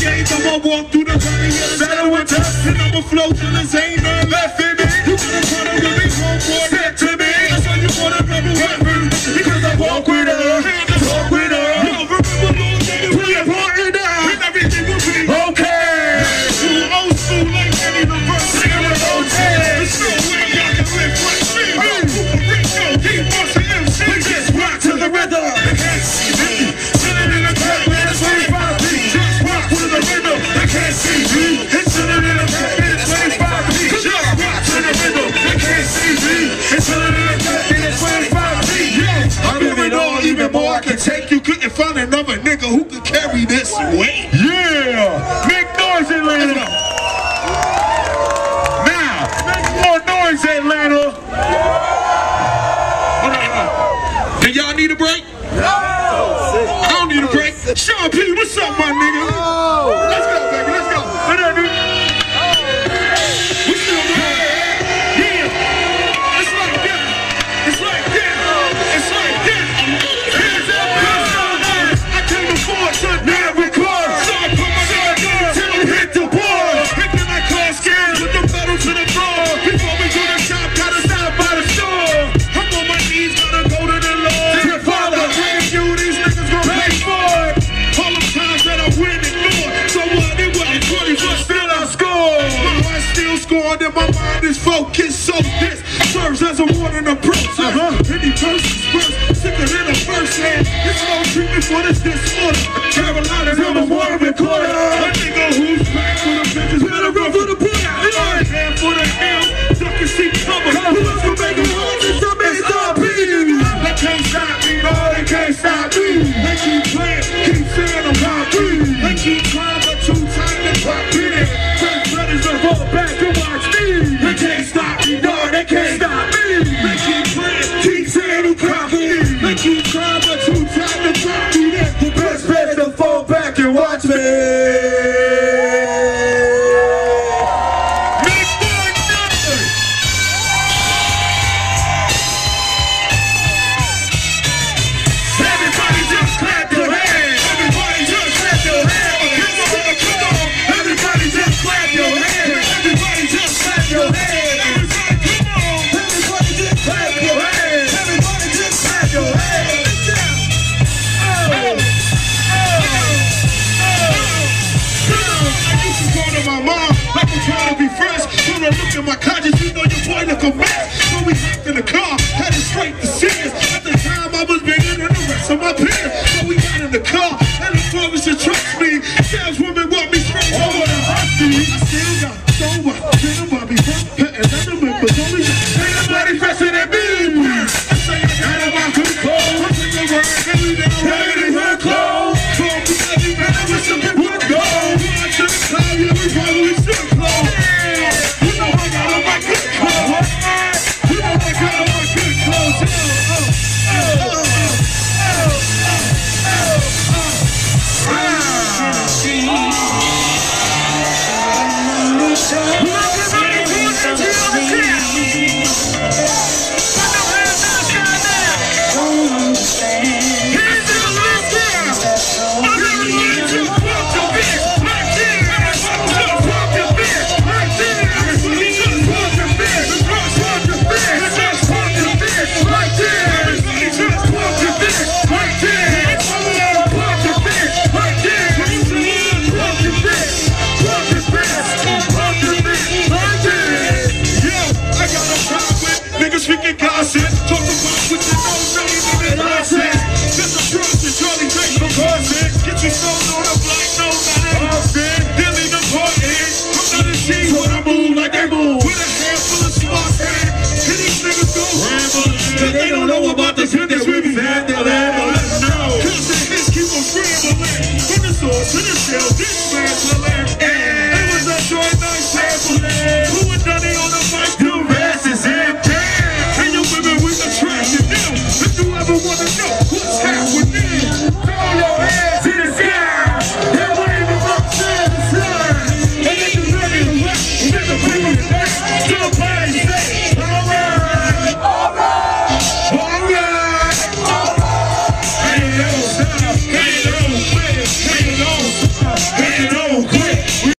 gates, I'ma walk through the valley of the shadow of death, and I'ma flow till there's ain't none left in me. You gotta try to really homeboy, step to me. That's why you wanna rebel with me, because I walk with her, talk with her. Yo, remember little nigga, we a partner, and everything will be okay. Too old school like Eddie the Verse, singing with okay. There's no way y'all can live like me. Rico, keep busting MC. We just rock to the rhythm. They can't see me. Sitting in the back, man, it's 25 feet. Just rock to the rhythm. They can't see me. It's sitting in the back, man, it's 25 feet. Just rock to the rhythm. They can't see me. It's sitting in the back, man, it's 25 feet. Yeah, I'm giving all, even more I can take. You couldn't find another nigga who could carry this weight. Yeah, make noise, Atlanta. Now, make more noise, Atlanta. Do y'all need a break? No. I don't need a break. Sean P, what's up, my nigga? Let's go, baby. Let's go. What up, dude? We still going. Yeah. It's like that. It's like that. It's like that. Hands up, hands up. I came before to now record. So I put my hands up till I hit the board. Making my car scared with the pedal to the floor. Before we go to shop, gotta stop by the store. I'm on my knees, gotta go to the Lord. Dear Father, you these niggas gon' pay for it. All the times that I win ignored. So what? It wasn't 20, but still I scored. My heart still scored and my mind is focused. So this serves as a warning approach. Any person's first, sicker than a first hand. It's no treatment for this disorder. Carolina's number one recorder. A nigga who's back for the bitches, better run for the boy. Hand for the hill, duck and see cover. Who else can make a run? It's a Ms.B. They can't stop me, no, they can't stop me. They keep playing, keep saying I'm not me. They keep trying, but too tight to pop me. First brothers are fall back and watch me. They can't stop me, no, they can't stop me. They keep playing, keep saying I'm copy. They keep trying, but too tight to pop me. The best bet to fall back and watch me. Look at my conscience, you know your boy look a mess. So we hopped in the car, headed straight to Sears. At the time I was bigger than the rest of my peers. So we got in the car, and the service should trust me. Saleswomen want me straight over the heartbeat. I still got so what? Get them by me, and let them in, but only ain't nobody fresher than me. I say I got my good clothes. I take a word, and we never heard it, her clothes. Told me every man I wish I would go. I to the time, yeah, we probably should close. They don't know about the shit that we be had to let us know. Cause the hits keep on scrambling. From the source to the shell, this man's the land. It was a joy night sampling.